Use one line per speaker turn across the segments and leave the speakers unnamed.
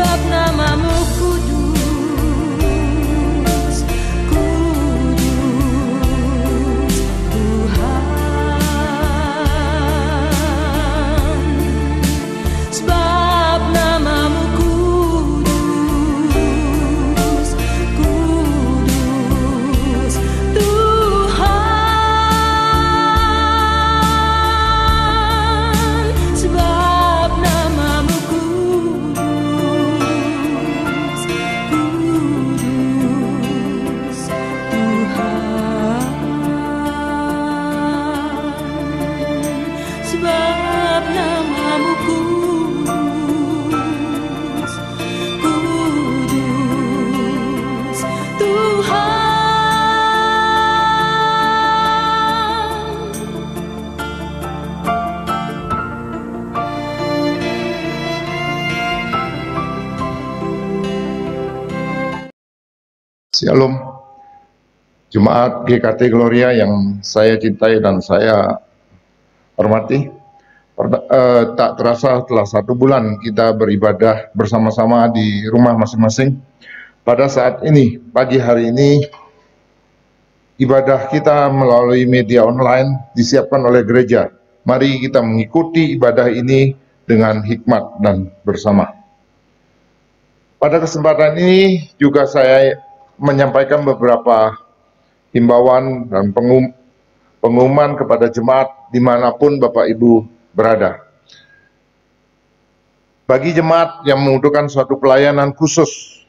sebab namamu kudus, kudus Tuhan. Sebab namamu kudus, kudus Tuhan. Sebab namamu kudus, kudus Tuhan. Sebab namamu kudus, kudus Tuhan.
Shalom, Jemaat GKT Gloria yang saya cintai dan saya hormati. Tak terasa telah 1 bulan kita beribadah bersama-sama di rumah masing-masing. Pada saat ini, pagi hari ini, ibadah kita melalui media online disiapkan oleh gereja. Mari kita mengikuti ibadah ini dengan hikmat dan bersama. Pada kesempatan ini juga saya menyampaikan beberapa himbauan dan pengumuman kepada jemaat dimanapun Bapak Ibu berada. Bagi jemaat yang membutuhkan suatu pelayanan khusus,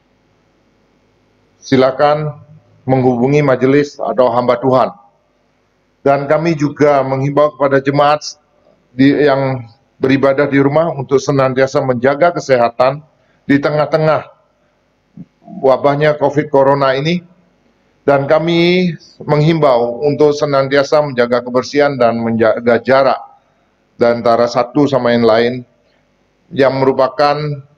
silakan menghubungi majelis atau hamba Tuhan. Dan kami juga menghimbau kepada jemaat yang beribadah di rumah untuk senantiasa menjaga kesehatan di tengah-tengah wabahnya COVID Corona ini, dan kami menghimbau untuk senantiasa menjaga kebersihan dan menjaga jarak di antara satu sama yang lain, yang merupakan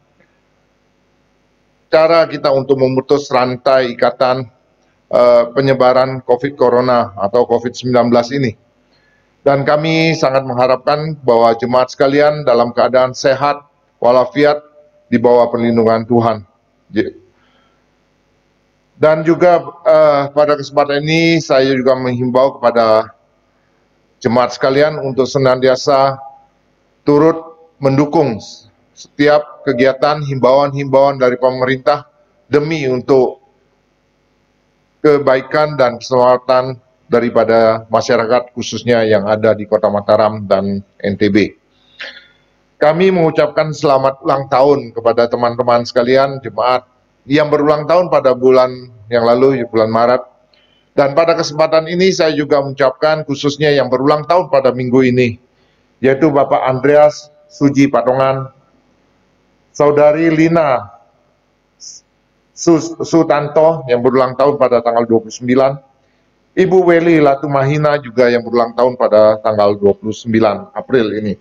cara kita untuk memutus rantai ikatan penyebaran COVID Corona atau COVID-19 ini. Dan kami sangat mengharapkan bahwa jemaat sekalian dalam keadaan sehat walafiat di bawah perlindungan Tuhan. Dan juga pada kesempatan ini saya juga menghimbau kepada jemaat sekalian untuk senantiasa turut mendukung setiap kegiatan himbauan-himbauan dari pemerintah demi untuk kebaikan dan keselamatan daripada masyarakat khususnya yang ada di Kota Mataram dan NTB. Kami mengucapkan selamat ulang tahun kepada teman-teman sekalian jemaat yang berulang tahun pada bulan yang lalu, bulan Maret. Dan pada kesempatan ini saya juga mengucapkan khususnya yang berulang tahun pada minggu ini, yaitu Bapak Andreas Suji Patongan, Saudari Lina Sutanto yang berulang tahun pada tanggal 29, Ibu Weli Latumahina juga yang berulang tahun pada tanggal 29 April ini.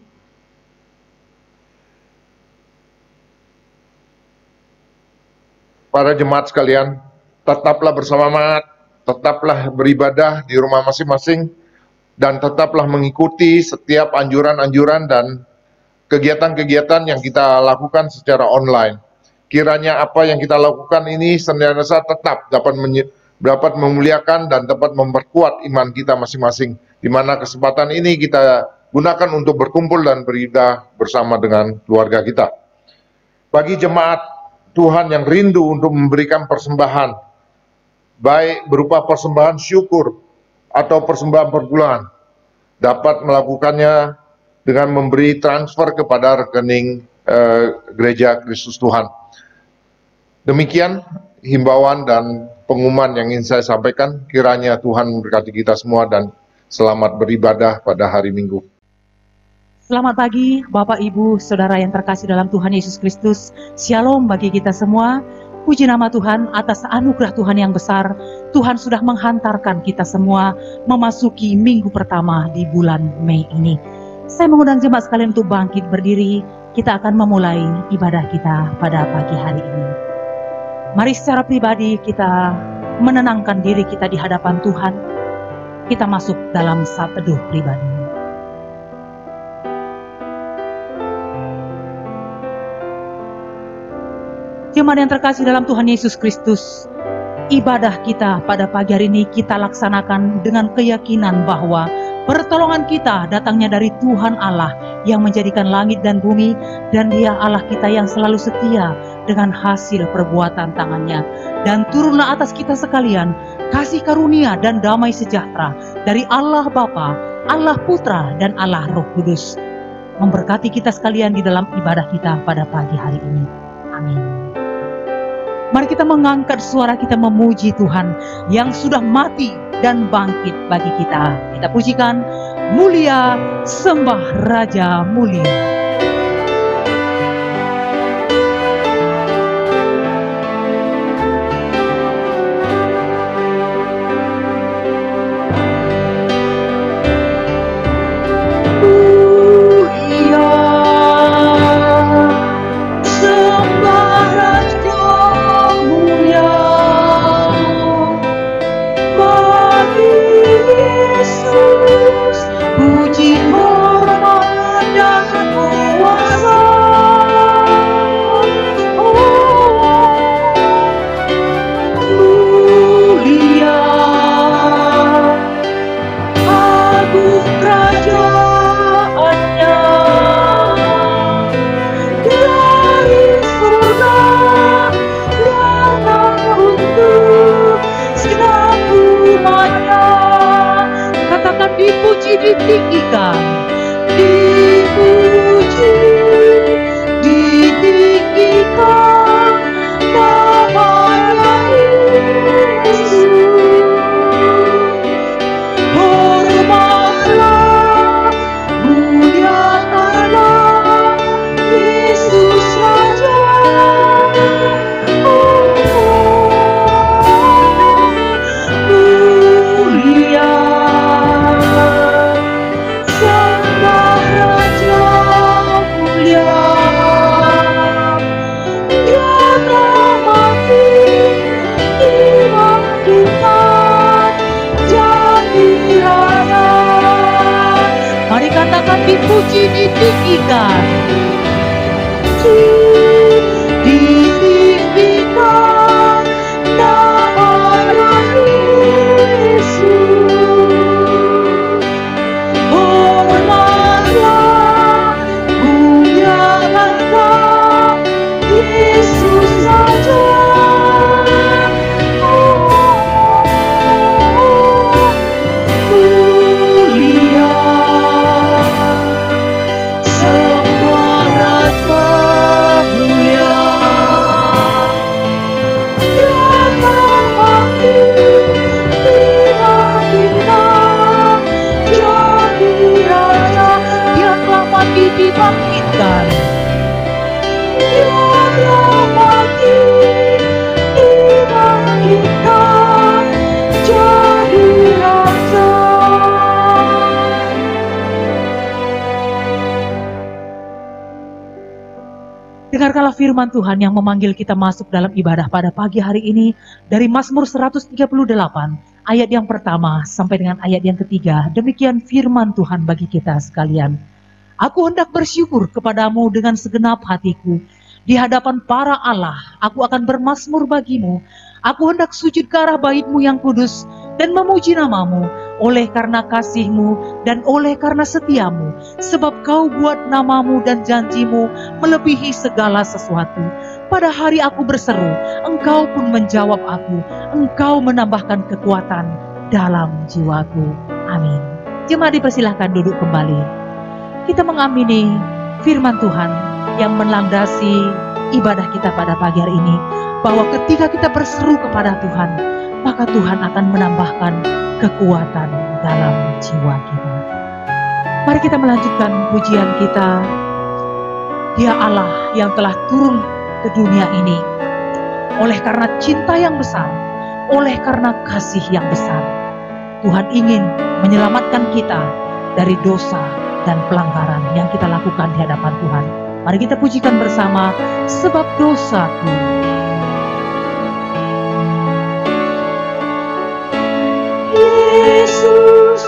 Para jemaat sekalian, tetaplah bersemangat, tetaplah beribadah di rumah masing-masing, dan tetaplah mengikuti setiap anjuran-anjuran dan kegiatan-kegiatan yang kita lakukan secara online. Kiranya apa yang kita lakukan ini senantiasa tetap dapat memuliakan dan dapat memperkuat iman kita masing-masing, di mana kesempatan ini kita gunakan untuk berkumpul dan beribadah bersama dengan keluarga kita. Bagi jemaat Tuhan yang rindu untuk memberikan persembahan, baik berupa persembahan syukur atau persembahan perbulan, dapat melakukannya dengan memberi transfer kepada rekening Gereja Kristus Tuhan. Demikian himbauan dan pengumuman yang ingin saya sampaikan. Kiranya Tuhan memberkati kita semua dan selamat beribadah pada hari Minggu.
Selamat pagi Bapak Ibu Saudara yang terkasih dalam Tuhan Yesus Kristus. Shalom bagi kita semua. Puji nama Tuhan atas anugerah Tuhan yang besar. Tuhan sudah menghantarkan kita semua memasuki minggu pertama di bulan Mei ini. Saya mengundang jemaat sekalian untuk bangkit berdiri. Kita akan memulai ibadah kita pada pagi hari ini. Mari secara pribadi kita menenangkan diri kita di hadapan Tuhan. Kita masuk dalam saat teduh pribadi. Jemaat yang terkasih dalam Tuhan Yesus Kristus, ibadah kita pada pagi hari ini kita laksanakan dengan keyakinan bahwa pertolongan kita datangnya dari Tuhan Allah yang menjadikan langit dan bumi, dan Dia Allah kita yang selalu setia dengan hasil perbuatan tangannya. Dan turunlah atas kita sekalian kasih karunia dan damai sejahtera dari Allah Bapa, Allah Putra, dan Allah Roh Kudus, memberkati kita sekalian di dalam ibadah kita pada pagi hari ini. Amin. Mari kita mengangkat suara kita memuji Tuhan yang sudah mati dan bangkit bagi kita. Kita pujikan, mulia, sembah Raja mulia. Ditinggikan, dipuji, ditinggikan nama Yesus. Hormatlah, muliakanlah Yesus Raja. Mulia dipuji, ditinggikan, ditinggikan nama Yesus. Hormatlah, muliakanlah Yesus Raja. Dibangkitkan, dibangkitkan jadi raja. Dengarkanlah firman Tuhan yang memanggil kita masuk dalam ibadah pada pagi hari ini dari Mazmur 138 ayat yang pertama sampai dengan ayat yang ketiga. Demikian firman Tuhan bagi kita sekalian. Aku hendak bersyukur kepadamu dengan segenap hatiku. Di hadapan para Allah, aku akan bermazmur bagimu. Aku hendak sujud ke arah bait-Mu yang kudus dan memuji nama-Mu oleh karena kasih-Mu dan oleh karena setia-Mu. Sebab Kau buat nama-Mu dan janji-Mu melebihi segala sesuatu. Pada hari aku berseru, Engkau pun menjawab aku. Engkau menambahkan kekuatan dalam jiwaku. Amin. Jemaat dipersilahkan duduk kembali. Kita mengamini firman Tuhan yang melandasi ibadah kita pada pagi hari ini, bahwa ketika kita berseru kepada Tuhan, maka Tuhan akan menambahkan kekuatan dalam jiwa kita. Mari kita melanjutkan pujian kita. Dia Allah yang telah turun ke dunia ini oleh karena cinta yang besar, oleh karena kasih yang besar. Tuhan ingin menyelamatkan kita dari dosa dan pelanggaran yang kita lakukan di hadapan Tuhan. Mari kita pujikan bersama, sebab dosaku. Yesus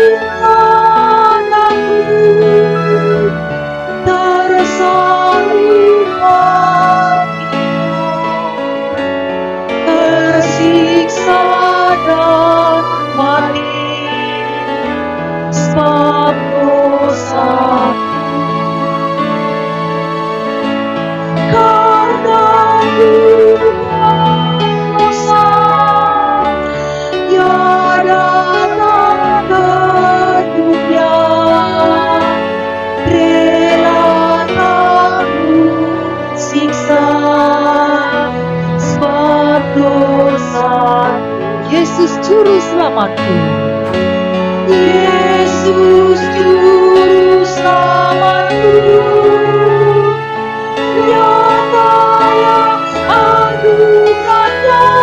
cintaku tersalib bagimu. sebab dosa. Yesus Juru Selamatku, Yesus Juru Selamatku, nyata yang anugerahnya,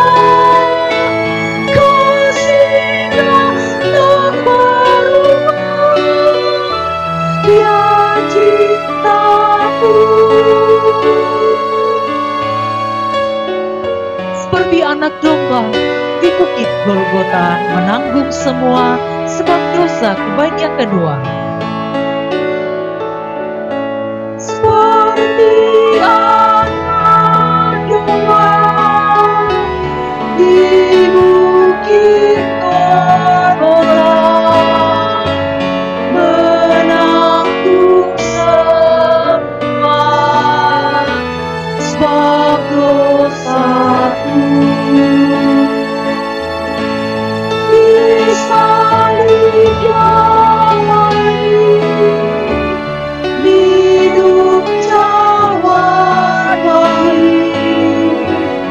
kasih-Nya tak berubah, Dia cintaku. Seperti anak domba di bukit Golgota, menanggung semua sebab dosa bait yang kedua. Seperti anak domba di bukit Golgota, menanggung semua sebab dosaku. Salib yang hidup cawan baik,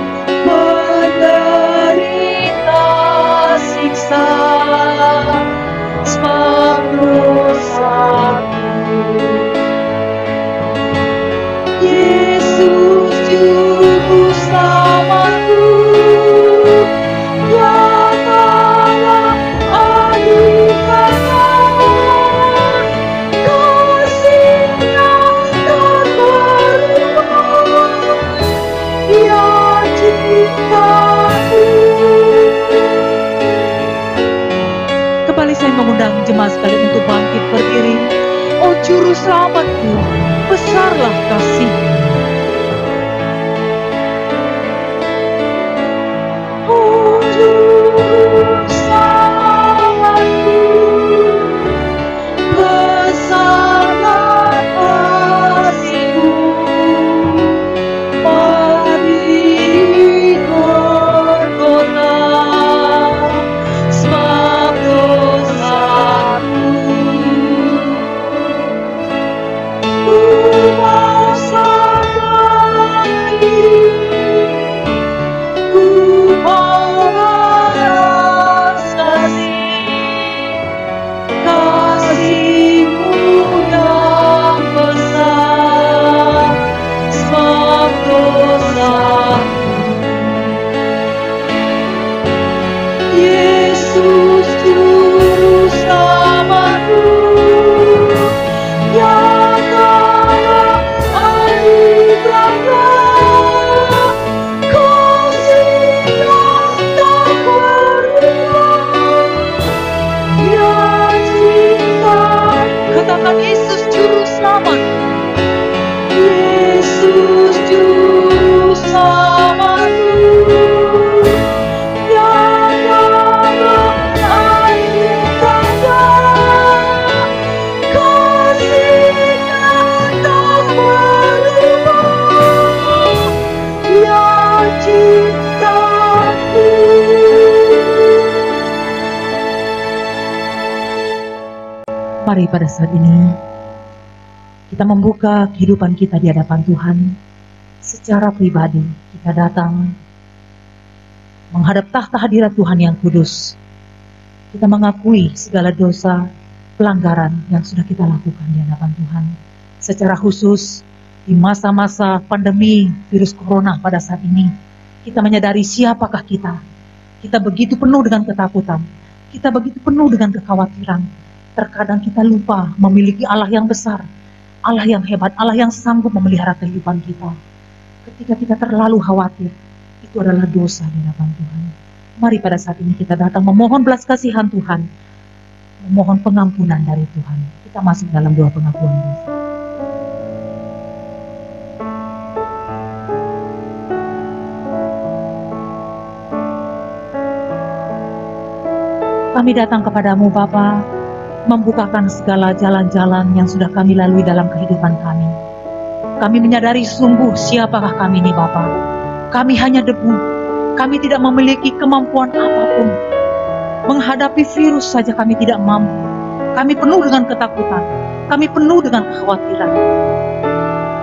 menderita siksa sebab dosaku. Yesus Juru Selamatku, saya mengundang jemaat sekalian untuk bangkit berdiri. Oh Juru Selamatku, besarlah kasih-Mu. Oh Juru Selamatku, besarlah kasih-Mu. Mari Golgota, sebab Yesus Juru Selamatku, nyatalah anugerahnya, kasih-Nya tak berubah, Dia cinta. Katakan Yesus Juru Selamat, Yesus Juru Selamatku. Mari pada saat ini kita membuka kehidupan kita di hadapan Tuhan secara pribadi. Kita datang menghadap tahta hadirat Tuhan yang kudus. Kita mengakui segala dosa, pelanggaran yang sudah kita lakukan di hadapan Tuhan. Secara khusus di masa-masa pandemi virus corona pada saat ini, kita menyadari siapakah kita. Kita begitu penuh dengan ketakutan, kita begitu penuh dengan kekhawatiran. Terkadang kita lupa memiliki Allah yang besar, Allah yang hebat, Allah yang sanggup memelihara kehidupan kita. Ketika kita terlalu khawatir, itu adalah dosa di hadapan Tuhan. Mari pada saat ini kita datang memohon belas kasihan Tuhan, memohon pengampunan dari Tuhan. Kita masuk dalam doa pengakuan dosa. Kami datang kepadamu Bapa, membukakan segala jalan-jalan yang sudah kami lalui dalam kehidupan kami. Kami menyadari sungguh siapakah kami ini Bapa. Kami hanya debu, kami tidak memiliki kemampuan apapun. Menghadapi virus saja kami tidak mampu. Kami penuh dengan ketakutan, kami penuh dengan kekhawatiran.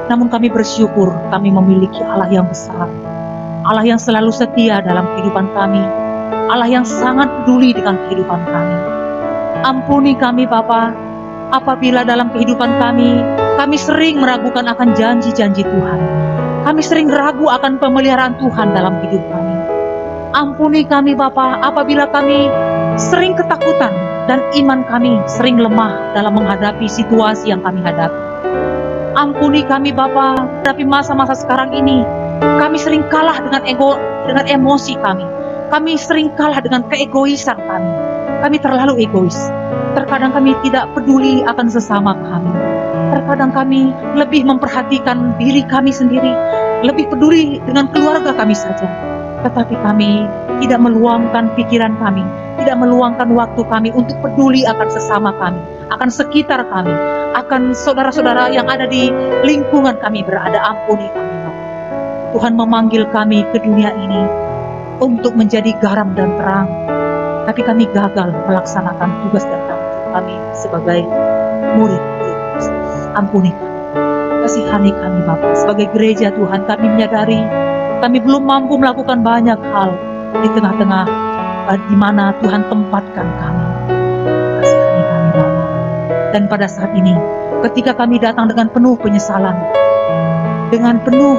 Namun kami bersyukur kami memiliki Allah yang besar, Allah yang selalu setia dalam kehidupan kami, Allah yang sangat peduli dengan kehidupan kami. Ampuni kami Bapa, apabila dalam kehidupan kami sering meragukan akan janji-janji Tuhan. Kami sering ragu akan pemeliharaan Tuhan dalam hidup kami. Ampuni kami Bapa, apabila kami sering ketakutan dan iman kami sering lemah dalam menghadapi situasi yang kami hadapi. Ampuni kami Bapa, tapi masa-masa sekarang ini kami sering kalah dengan emosi kami. Kami sering kalah dengan keegoisan kami. Kami terlalu egois. Terkadang kami tidak peduli akan sesama kami. Terkadang kami lebih memperhatikan diri kami sendiri, lebih peduli dengan keluarga kami saja. Tetapi kami tidak meluangkan pikiran kami, tidak meluangkan waktu kami untuk peduli akan sesama kami, akan sekitar kami, akan saudara-saudara yang ada di lingkungan kami berada. Ampuni kami Bapa. Tuhan memanggil kami ke dunia ini untuk menjadi garam dan terang, tapi kami gagal melaksanakan tugas dan tanggung kami sebagai murid Kristus. Ampuni kami, kasihani kami Bapa. Sebagai gereja Tuhan, kami menyadari kami belum mampu melakukan banyak hal di tengah-tengah di mana Tuhan tempatkan kami. Kasihani kami Bapa. Dan pada saat ini, ketika kami datang dengan penuh penyesalan, dengan penuh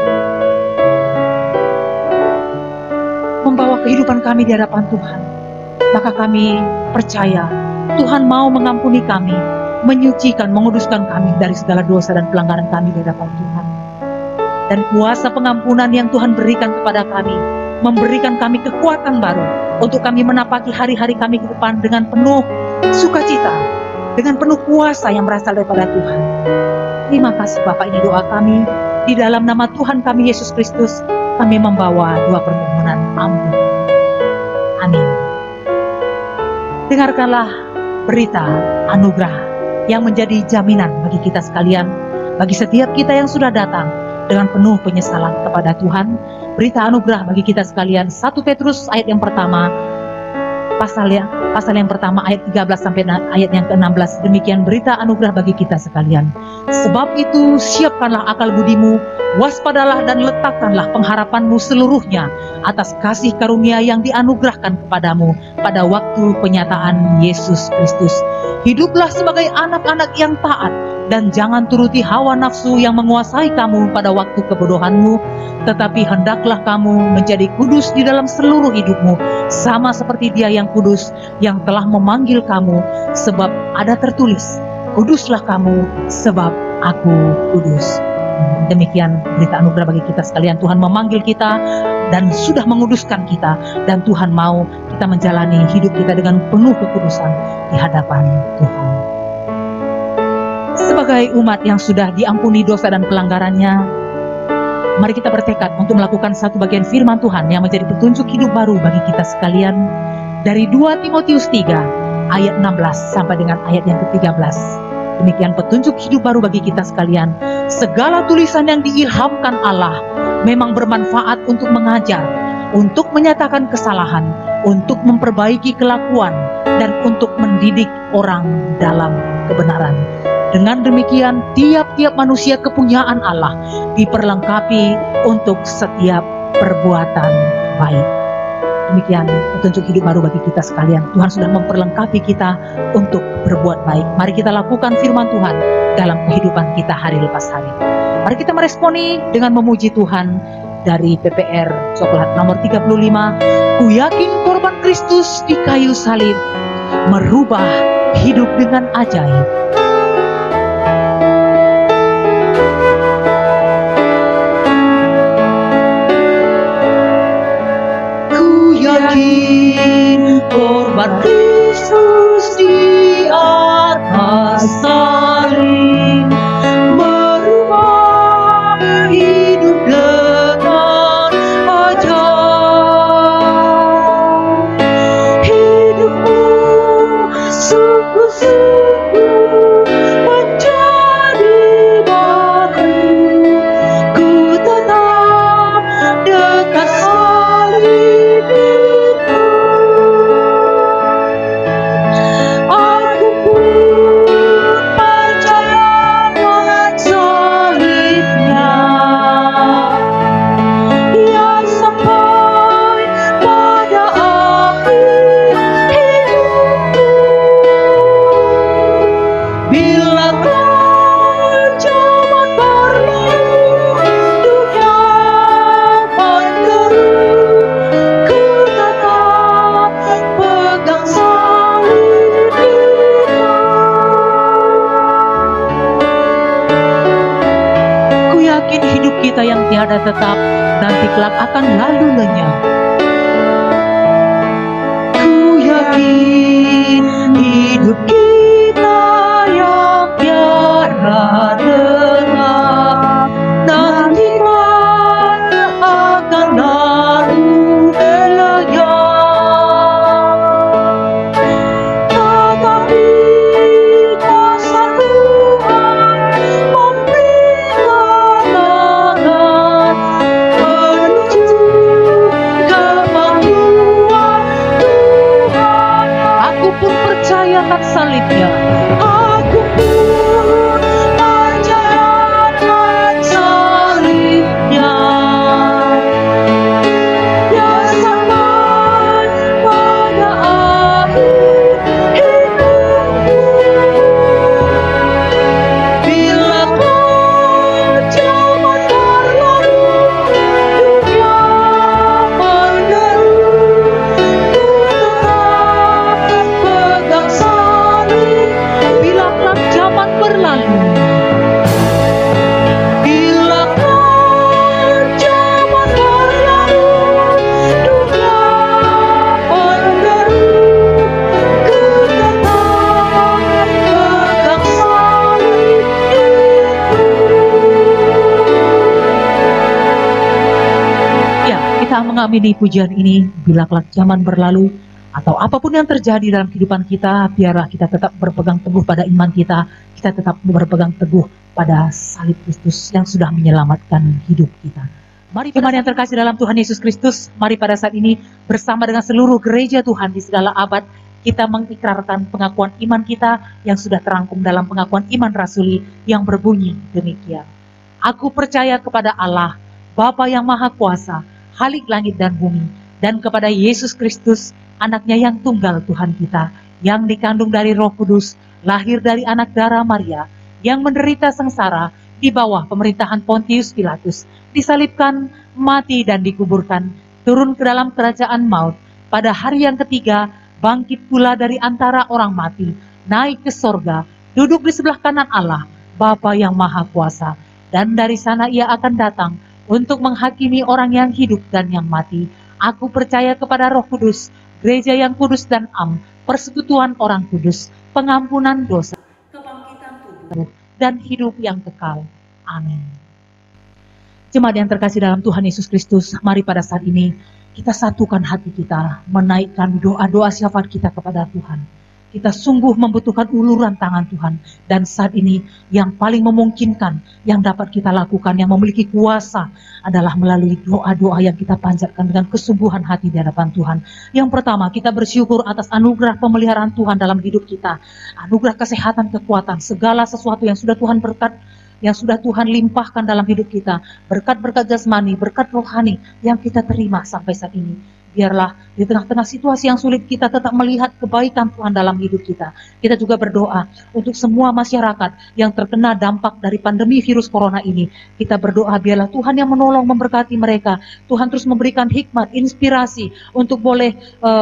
membawa kehidupan kami di hadapan Tuhan, maka kami percaya Tuhan mau mengampuni kami, menyucikan, menguduskan kami dari segala dosa dan pelanggaran kami di hadapan Tuhan. Dan kuasa pengampunan yang Tuhan berikan kepada kami, memberikan kami kekuatan baru untuk kami menapaki hari-hari kami ke depan dengan penuh sukacita, dengan penuh kuasa yang berasal daripada Tuhan. Terima kasih Bapak, ini doa kami. Di dalam nama Tuhan kami Yesus Kristus, kami membawa dua permohonan ampun. Amin. Dengarkanlah berita anugerah yang menjadi jaminan bagi kita sekalian, bagi setiap kita yang sudah datang dengan penuh penyesalan kepada Tuhan. Berita anugerah bagi kita sekalian, 1 Petrus ayat yang pertama, pasal yang pertama ayat 13 sampai ayat yang ke-16. Demikian berita anugerah bagi kita sekalian. Sebab itu siapkanlah akal budimu, waspadalah dan letakkanlah pengharapanmu seluruhnya atas kasih karunia yang dianugerahkan kepadamu pada waktu penyataan Yesus Kristus. Hiduplah sebagai anak-anak yang taat, dan jangan turuti hawa nafsu yang menguasai kamu pada waktu kebodohanmu, tetapi hendaklah kamu menjadi kudus di dalam seluruh hidupmu, sama seperti Dia yang kudus yang telah memanggil kamu, sebab ada tertulis, kuduslah kamu sebab aku kudus. Demikian berita anugerah bagi kita sekalian. Tuhan memanggil kita dan sudah menguduskan kita, dan Tuhan mau kita menjalani hidup kita dengan penuh kekudusan di hadapan Tuhan. Sebagai umat yang sudah diampuni dosa dan pelanggarannya, mari kita bertekad untuk melakukan satu bagian firman Tuhan yang menjadi petunjuk hidup baru bagi kita sekalian dari 2 Timotius 3 ayat 16 sampai dengan ayat yang ke-13. Demikian petunjuk hidup baru bagi kita sekalian. Segala tulisan yang diilhamkan Allah memang bermanfaat untuk mengajar, untuk menyatakan kesalahan, untuk memperbaiki kelakuan, dan untuk mendidik orang dalam kebenaran. Dengan demikian, tiap-tiap manusia kepunyaan Allah diperlengkapi untuk setiap perbuatan baik. Demikian petunjuk hidup baru bagi kita sekalian. Tuhan sudah memperlengkapi kita untuk berbuat baik. Mari kita lakukan firman Tuhan dalam kehidupan kita hari lepas hari. Mari kita meresponi dengan memuji Tuhan dari PPR Coklat nomor 35. Ku yakin korban Kristus di kayu salib merubah hidup dengan ajaib. Yakin korban Kristus di atas salib merubah hidup dengan ajaib. Hidupmu sungguh-sungguh menjadi baru. Ku tetap dekat salib. tiada tetap, nanti kelak akan lalu lenyap. Ku yakin hidup kita yang tiada tetap, nanti akan lalu lenyap. Tetapi kuasa Tuhan mempertahankan menuju kemampuan Tuhan. Aku pun percaya akan salibnya. Aku pun percaya akan salibnya. Dia sampai pada akhir hidupku. Bila zaman berlalu, dunia menderu, ku tetap pegang salib. Bila zaman berlalu, bila zaman berlalu, dunia menderu, ku tetap pegang salib itu. Ya, kita mengamini pujian ini. Bila kelak zaman berlalu atau apapun yang terjadi dalam kehidupan kita, biarlah kita tetap berpegang teguh pada iman kita. Kita tetap berpegang teguh pada salib Kristus yang sudah menyelamatkan hidup kita. Mari iman yang terkasih dalam Tuhan Yesus Kristus, mari pada saat ini bersama dengan seluruh gereja Tuhan di segala abad, kita mengikrarkan pengakuan iman kita yang sudah terangkum dalam pengakuan iman rasuli yang berbunyi demikian. Aku percaya kepada Allah, Bapa yang Maha Kuasa, Khalik langit dan bumi, dan kepada Yesus Kristus, anaknya yang tunggal Tuhan kita, yang dikandung dari Roh Kudus, lahir dari anak darah Maria, yang menderita sengsara di bawah pemerintahan Pontius Pilatus, disalibkan, mati dan dikuburkan, turun ke dalam kerajaan maut, pada hari yang ketiga, bangkit pula dari antara orang mati, naik ke sorga, duduk di sebelah kanan Allah, Bapa yang Maha Kuasa, dan dari sana ia akan datang untuk menghakimi orang yang hidup dan yang mati. Aku percaya kepada Roh Kudus, gereja yang kudus dan am, persekutuan orang kudus, pengampunan dosa, kebangkitan tubuh, dan hidup yang kekal. Amin. Jemaat yang terkasih dalam Tuhan Yesus Kristus, mari pada saat ini kita satukan hati kita, menaikkan doa-doa syafaat kita kepada Tuhan. Kita sungguh membutuhkan uluran tangan Tuhan. Dan saat ini yang paling memungkinkan, yang dapat kita lakukan, yang memiliki kuasa adalah melalui doa-doa yang kita panjatkan dengan kesungguhan hati di hadapan Tuhan. Yang pertama, kita bersyukur atas anugerah pemeliharaan Tuhan dalam hidup kita. Anugerah kesehatan, kekuatan, segala sesuatu yang sudah Tuhan berkat, yang sudah Tuhan limpahkan dalam hidup kita. Berkat-berkat jasmani, berkat rohani yang kita terima sampai saat ini. Biarlah di tengah-tengah situasi yang sulit kita tetap melihat kebaikan Tuhan dalam hidup kita. Kita juga berdoa untuk semua masyarakat yang terkena dampak dari pandemi virus corona ini. Kita berdoa biarlah Tuhan yang menolong, memberkati mereka. Tuhan terus memberikan hikmat, inspirasi untuk boleh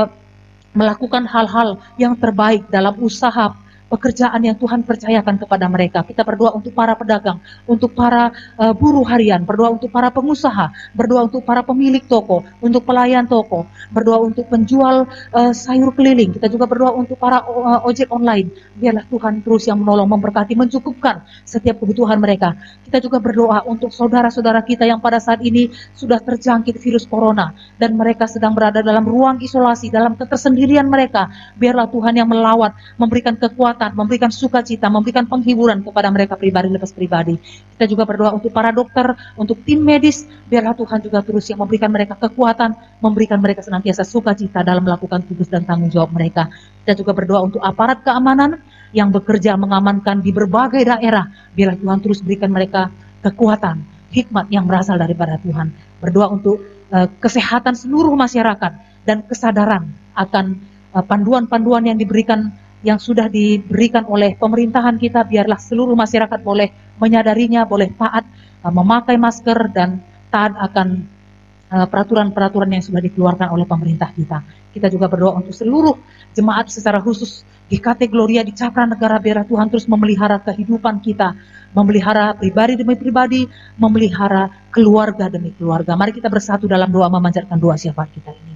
melakukan hal-hal yang terbaik dalam usaha pekerjaan yang Tuhan percayakan kepada mereka. Kita berdoa untuk para pedagang, untuk para buruh harian, berdoa untuk para pengusaha, berdoa untuk para pemilik toko, untuk pelayan toko, berdoa untuk penjual sayur keliling. Kita juga berdoa untuk para ojek online. Biarlah Tuhan terus yang menolong, memberkati, mencukupkan setiap kebutuhan mereka. Kita juga berdoa untuk saudara-saudara kita yang pada saat ini sudah terjangkit virus corona dan mereka sedang berada dalam ruang isolasi, dalam ketersendirian mereka. Biarlah Tuhan yang melawat, memberikan kekuatan, memberikan sukacita, memberikan penghiburan kepada mereka pribadi lepas pribadi. Kita juga berdoa untuk para dokter, untuk tim medis, biarlah Tuhan juga terus yang memberikan mereka kekuatan, memberikan mereka senantiasa sukacita dalam melakukan tugas dan tanggung jawab mereka. Kita juga berdoa untuk aparat keamanan yang bekerja mengamankan di berbagai daerah, biarlah Tuhan terus berikan mereka kekuatan, hikmat yang berasal daripada Tuhan. Berdoa untuk kesehatan seluruh masyarakat dan kesadaran akan panduan-panduan yang sudah diberikan oleh pemerintahan kita, biarlah seluruh masyarakat boleh menyadarinya, boleh taat, memakai masker dan taat akan peraturan-peraturan yang sudah dikeluarkan oleh pemerintah kita. Kita juga berdoa untuk seluruh jemaat secara khusus GKT Gloria di Cakra Negara, biar Tuhan terus memelihara kehidupan kita, memelihara pribadi demi pribadi, memelihara keluarga demi keluarga. Mari kita bersatu dalam doa memanjatkan doa syafaat kita ini.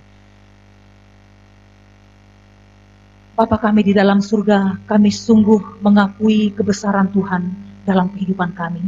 Bapa kami di dalam surga, kami sungguh mengakui kebesaran Tuhan dalam kehidupan kami.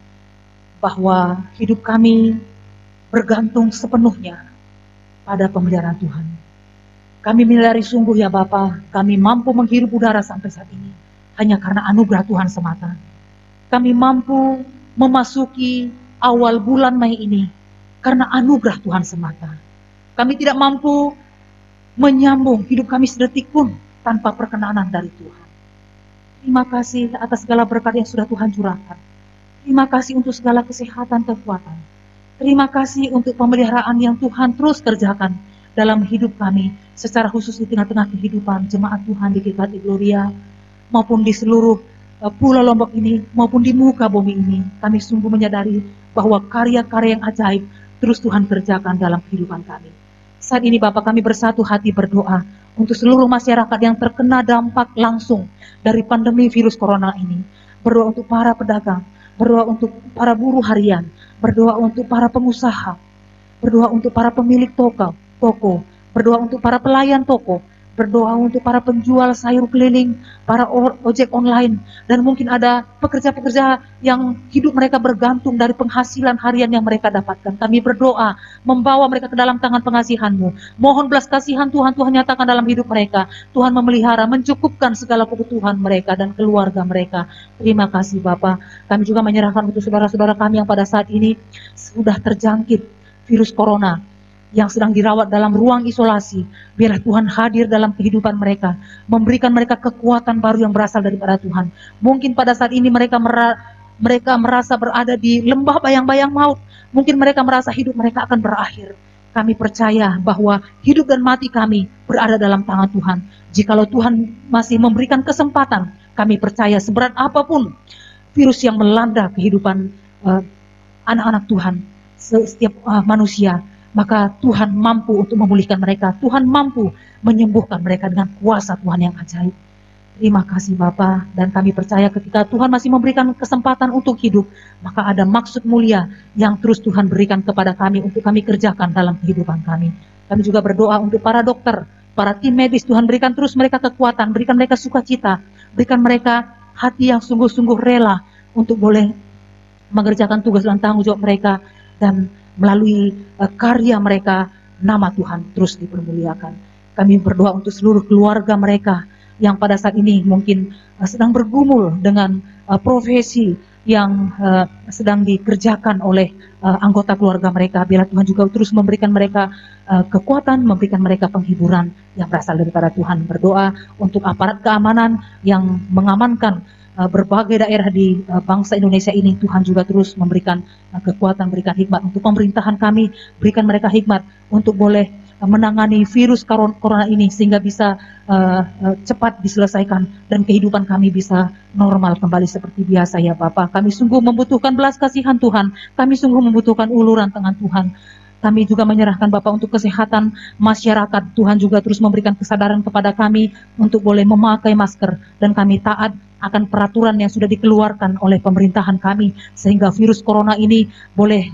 Bahwa hidup kami bergantung sepenuhnya pada pemeliharaan Tuhan. Kami menyadari sungguh ya Bapa, kami mampu menghirup udara sampai saat ini hanya karena anugerah Tuhan semata. Kami mampu memasuki awal bulan Mei ini karena anugerah Tuhan semata. Kami tidak mampu menyambung hidup kami sedetik pun tanpa perkenanan dari Tuhan. Terima kasih atas segala berkat yang sudah Tuhan curahkan. Terima kasih untuk segala kesehatan, kekuatan. Terima kasih untuk pemeliharaan yang Tuhan terus kerjakan dalam hidup kami, secara khusus di tengah-tengah kehidupan jemaat Tuhan di GKT Gloria, maupun di seluruh pulau Lombok ini, maupun di muka bumi ini. Kami sungguh menyadari bahwa karya-karya yang ajaib terus Tuhan kerjakan dalam kehidupan kami. Saat ini Bapak, kami bersatu hati berdoa untuk seluruh masyarakat yang terkena dampak langsung dari pandemi virus corona ini. Berdoa untuk para pedagang, berdoa untuk para buruh harian, berdoa untuk para pengusaha, berdoa untuk para pemilik toko, berdoa untuk para pelayan toko, berdoa untuk para penjual sayur keliling, para ojek online, dan mungkin ada pekerja-pekerja yang hidup mereka bergantung dari penghasilan harian yang mereka dapatkan. Kami berdoa, membawa mereka ke dalam tangan pengasihan-Mu. Mohon belas kasihan Tuhan, Tuhan nyatakan dalam hidup mereka. Tuhan memelihara, mencukupkan segala kebutuhan mereka dan keluarga mereka. Terima kasih Bapa. Kami juga menyerahkan untuk saudara-saudara kami yang pada saat ini sudah terjangkit virus corona, yang sedang dirawat dalam ruang isolasi. Biarlah Tuhan hadir dalam kehidupan mereka, memberikan mereka kekuatan baru yang berasal daripada Tuhan. Mungkin pada saat ini mereka merasa berada di lembah bayang-bayang maut. Mungkin mereka merasa hidup mereka akan berakhir. Kami percaya bahwa hidup dan mati kami berada dalam tangan Tuhan. Jikalau Tuhan masih memberikan kesempatan, kami percaya seberat apapun virus yang melanda kehidupan anak-anak Tuhan, setiap manusia, maka Tuhan mampu untuk memulihkan mereka. Tuhan mampu menyembuhkan mereka dengan kuasa Tuhan yang ajaib. Terima kasih Bapa, dan kami percaya ketika Tuhan masih memberikan kesempatan untuk hidup, maka ada maksud mulia yang terus Tuhan berikan kepada kami untuk kami kerjakan dalam kehidupan kami. Kami juga berdoa untuk para dokter, para tim medis. Tuhan berikan terus mereka kekuatan, berikan mereka sukacita, berikan mereka hati yang sungguh-sungguh rela untuk boleh mengerjakan tugas dan tanggung jawab mereka, dan melalui karya mereka, nama Tuhan terus dipermuliakan. Kami berdoa untuk seluruh keluarga mereka yang pada saat ini mungkin sedang bergumul dengan profesi yang sedang dikerjakan oleh anggota keluarga mereka. Biarlah Tuhan juga terus memberikan mereka kekuatan, memberikan mereka penghiburan yang berasal daripada Tuhan. Berdoa untuk aparat keamanan yang mengamankan berbagai daerah di bangsa Indonesia ini. Tuhan juga terus memberikan kekuatan, berikan hikmat untuk pemerintahan kami, berikan mereka hikmat untuk boleh menangani virus corona ini sehingga bisa cepat diselesaikan dan kehidupan kami bisa normal kembali seperti biasa ya Bapak. Kami sungguh membutuhkan belas kasihan Tuhan, kami sungguh membutuhkan uluran tangan Tuhan. Kami juga menyerahkan Bapak untuk kesehatan masyarakat. Tuhan juga terus memberikan kesadaran kepada kami untuk boleh memakai masker, dan kami taat akan peraturan yang sudah dikeluarkan oleh pemerintahan kami sehingga virus corona ini boleh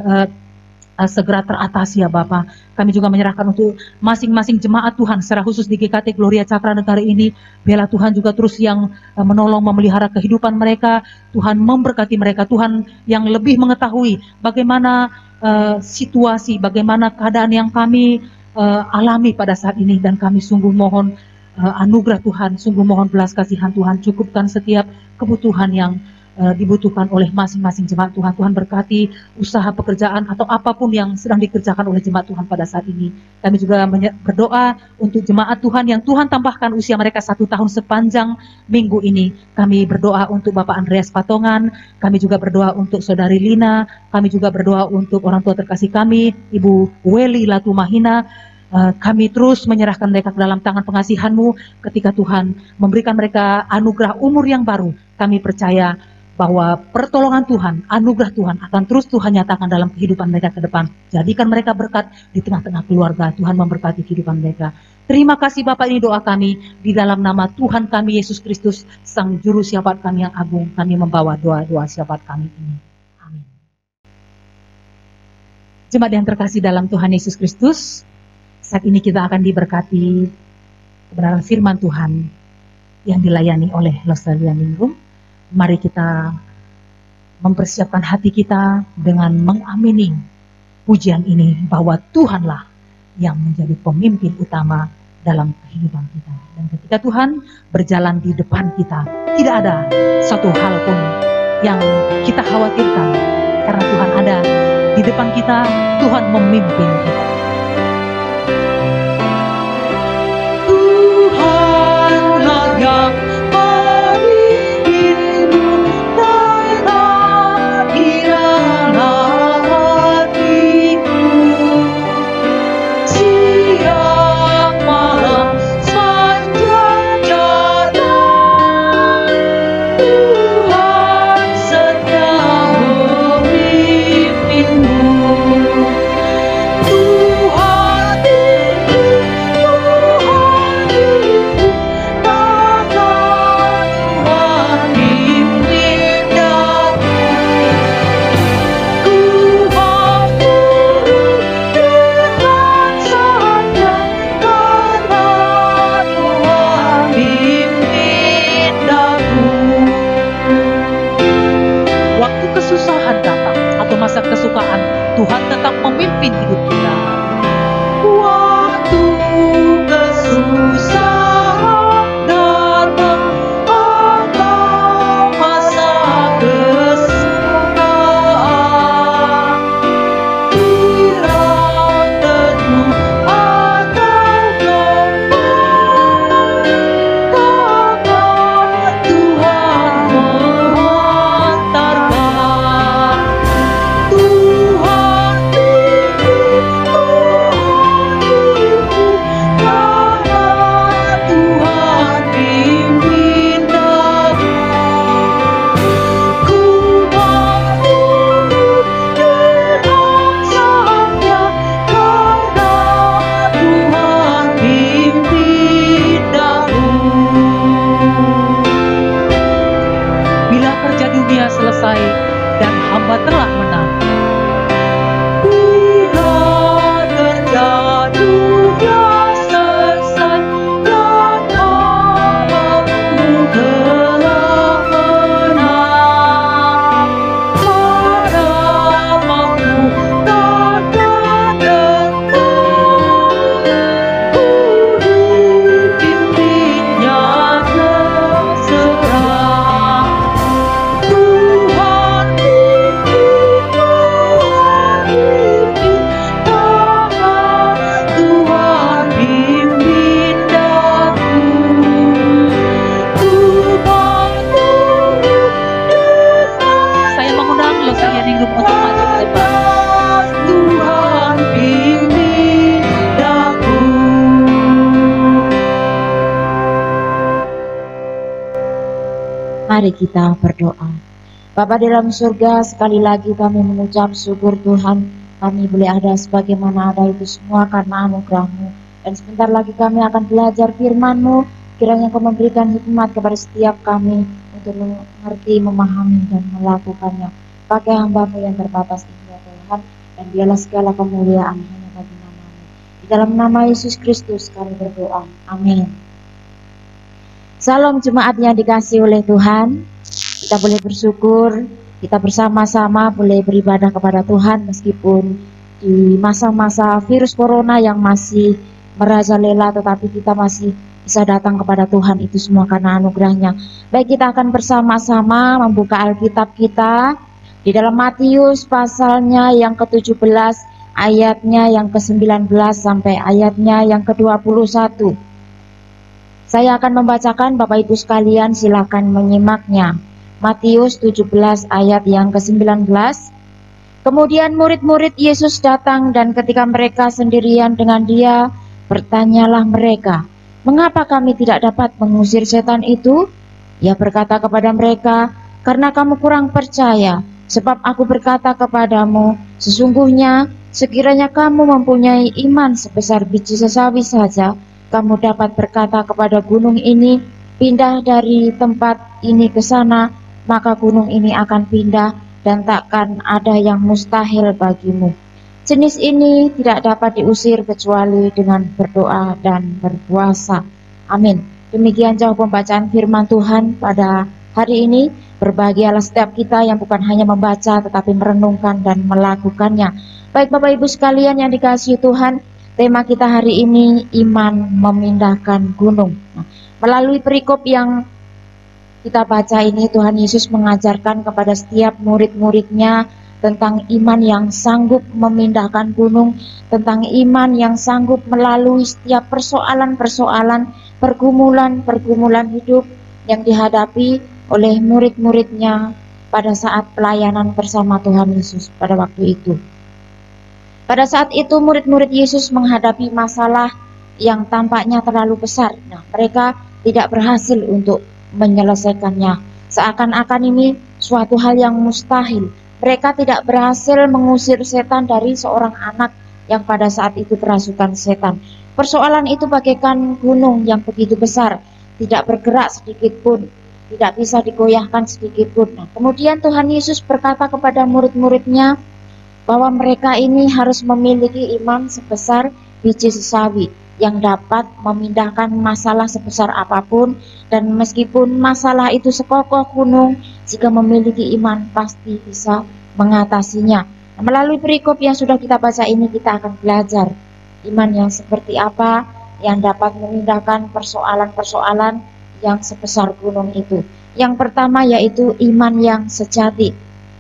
segera teratasi ya Bapak. Kami juga menyerahkan untuk masing-masing jemaat Tuhan secara khusus di GKT Gloria Cakra Negara ini. Biarlah Tuhan juga terus yang menolong memelihara kehidupan mereka. Tuhan memberkati mereka. Tuhan yang lebih mengetahui bagaimana situasi, bagaimana keadaan yang kami alami pada saat ini, dan kami sungguh mohon anugerah Tuhan, sungguh mohon belas kasihan Tuhan, cukupkan setiap kebutuhan yang dibutuhkan oleh masing-masing jemaat Tuhan. Tuhan berkati usaha pekerjaan atau apapun yang sedang dikerjakan oleh jemaat Tuhan pada saat ini. Kami juga berdoa untuk jemaat Tuhan yang Tuhan tambahkan usia mereka 1 tahun sepanjang minggu ini. Kami berdoa untuk Bapak Andreas Patongan, kami juga berdoa untuk Saudari Lina, kami juga berdoa untuk orang tua terkasih kami, Ibu Weli Latumahina. Kami terus menyerahkan mereka ke dalam tangan pengasihan-Mu ketika Tuhan memberikan mereka anugerah umur yang baru. Kami percaya bahwa pertolongan Tuhan, anugerah Tuhan akan terus Tuhan nyatakan dalam kehidupan mereka ke depan. Jadikan mereka berkat di tengah-tengah keluarga. Tuhan memberkati kehidupan mereka. Terima kasih Bapak, ini doa kami di dalam nama Tuhan kami Yesus Kristus, Sang Juru Syafaat kami yang agung. Kami membawa doa-doa syafaat kami ini. Amin. Jemaat yang terkasih dalam Tuhan Yesus Kristus, saat ini kita akan diberkati kebenaran firman Tuhan yang dilayani oleh Lestarian Ningrum. Mari kita mempersiapkan hati kita dengan mengamini pujian ini bahwa Tuhanlah yang menjadi pemimpin utama dalam kehidupan kita. Dan ketika Tuhan berjalan di depan kita, tidak ada satu hal pun yang kita khawatirkan, karena Tuhan ada di depan kita, Tuhan memimpin kita.
Tuhanlah yang memimpinmu tetap di dalam hatiku. Siang malam sepanjang jalan, Tuhan setia memimpinmu. Tuhan itu, Tuhan itu, maka Tuhan pimpin daku. Ku mau turut dengan saja, karena Tuhan pimpin daku.
Waktu kesusahan datang atau masa kesukaan, Tuhan tetap memimpin hidup kita.
Waktu kesusahan datang atau masa kesukaan, tidak teduh atau gemas, tangan Tuhan menghantarkan. Tuhan pimpin, Tuhan pimpin, karena Tuhan pimpin daku. Ku mau turut dengan saja, karena Tuhan pimpin daku.
Bila kerja dunia selesai dan hamba telah menang,
Bila kerja dunia selesai dan hambamu telah menang, padamu takkan dekat, ku dipimpinnya terserah. Tuhan pimpin, Tuhan pimpin, tangan Tuhan pimpin daku. Ku mau turut dengan
saya mengundang Lestarian Ningrum untuk maju ke depan.
Tuhan pimpin daku.
Mari kita berdoa. Bapa dalam surga, sekali lagi kami mengucap syukur Tuhan, kami boleh ada sebagaimana ada itu semua karena anugerah-Mu. Dan sebentar lagi kami akan belajar firman-Mu, kiranya Kau memberikan hikmat kepada setiap kami untuk mengerti, memahami, dan melakukannya. Pakai hamba-Mu yang terbatas ini ya Tuhan, dan biarlah segala kemuliaan hanya bagi nama-Mu. Di dalam nama Yesus Kristus kami berdoa, amin. Salam jemaat yang dikasihi oleh Tuhan. Kita boleh bersyukur, kita bersama-sama boleh beribadah kepada Tuhan meskipun di masa-masa virus corona yang masih merajalela, tetapi kita masih bisa datang kepada Tuhan, itu semua karena anugerah-Nya. Baik, kita akan bersama-sama membuka Alkitab kita di dalam Matius pasalnya yang ke-17, ayatnya yang ke-19 sampai ayatnya yang ke-21. Saya akan membacakan, Bapak Ibu sekalian silakan menyimaknya. Matius 17 ayat yang ke-19. Kemudian murid-murid Yesus datang, dan ketika mereka sendirian dengan Dia, bertanyalah mereka, "Mengapa kami tidak dapat mengusir setan itu?" Ia berkata kepada mereka, karena kamu kurang percaya. Sebab aku berkata kepadamu, sesungguhnya sekiranya kamu mempunyai iman sebesar biji sesawi saja, kamu dapat berkata kepada gunung ini, pindah dari tempat ini ke sana, maka gunung ini akan pindah dan takkan ada yang mustahil bagimu. Jenis ini tidak dapat diusir kecuali dengan berdoa dan berpuasa. Amin. Demikian jauh pembacaan firman Tuhan pada hari ini. Berbahagialah setiap kita yang bukan hanya membaca tetapi merenungkan dan melakukannya. Baik Bapak Ibu sekalian yang dikasihi Tuhan, tema kita hari ini iman memindahkan gunung. Nah, melalui perikop yang kita baca ini, Tuhan Yesus mengajarkan kepada setiap murid-muridnya tentang iman yang sanggup memindahkan gunung, tentang iman yang sanggup melalui setiap persoalan-persoalan, pergumulan-pergumulan hidup yang dihadapi oleh murid-muridnya pada saat pelayanan bersama Tuhan Yesus pada waktu itu. Pada saat itu murid-murid Yesus menghadapi masalah yang tampaknya terlalu besar. Nah, mereka tidak berhasil untuk menyelesaikannya. Seakan-akan ini suatu hal yang mustahil. Mereka tidak berhasil mengusir setan dari seorang anak yang pada saat itu kerasukan setan. Persoalan itu bagaikan gunung yang begitu besar, tidak bergerak sedikit pun, tidak bisa digoyahkan sedikit pun. Nah, kemudian Tuhan Yesus berkata kepada murid-muridnya bahwa mereka ini harus memiliki iman sebesar biji sesawi yang dapat memindahkan masalah sebesar apapun, dan meskipun masalah itu sekokoh gunung, jika memiliki iman pasti bisa mengatasinya. Nah, melalui perikop yang sudah kita baca ini kita akan belajar iman yang seperti apa yang dapat memindahkan persoalan-persoalan yang sebesar gunung itu. Yang pertama yaitu iman yang sejati.